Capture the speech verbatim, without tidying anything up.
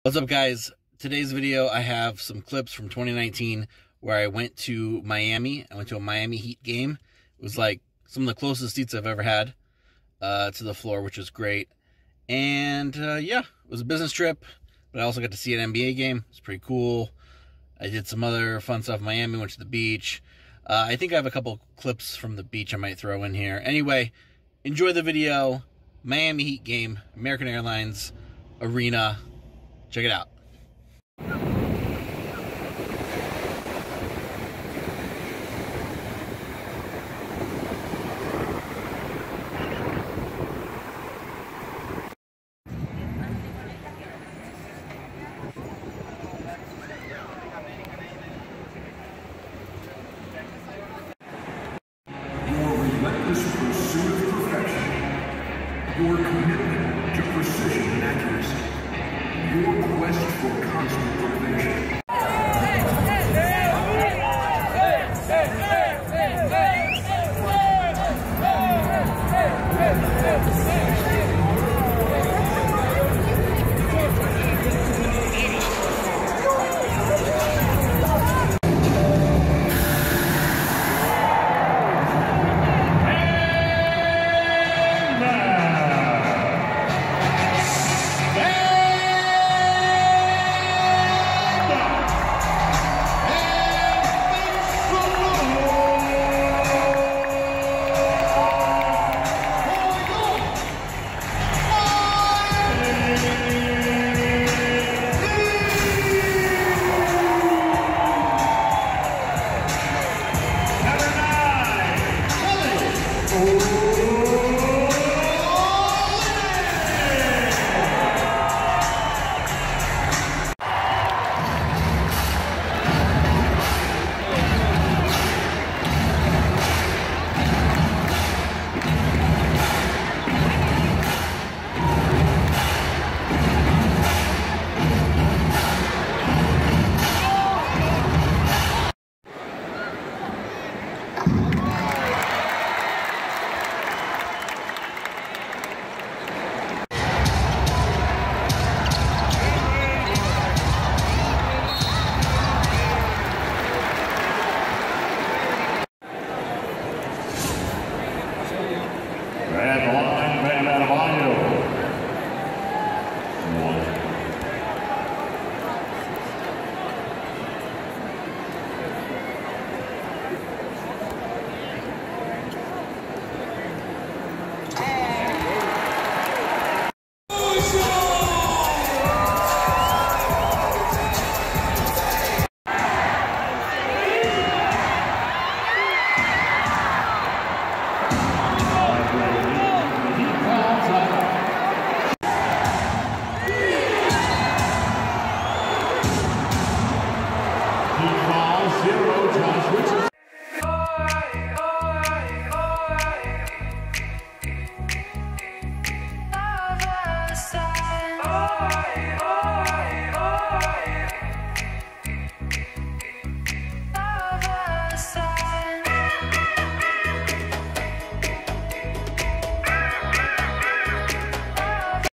What's up, guys? Today's video, I have some clips from twenty nineteen where I went to Miami. I went to a Miami Heat game. It was like some of the closest seats I've ever had uh, to the floor, which was great. And uh, yeah, it was a business trip, but I also got to see an N B A game. It's pretty cool. I did some other fun stuff in Miami, went to the beach. Uh, I think I have a couple clips from the beach I might throw in here. Anyway, enjoy the video. Miami Heat game, American Airlines Arena. Check it out. Your relentless pursuit of perfection, your commitment to precision and accuracy, your quest for constant innovation.